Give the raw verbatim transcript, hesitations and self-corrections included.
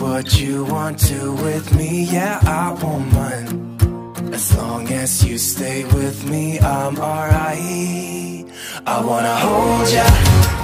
what you want to with me, yeah, I won't mind. As long as you stay with me, I'm alright. I wanna hold ya,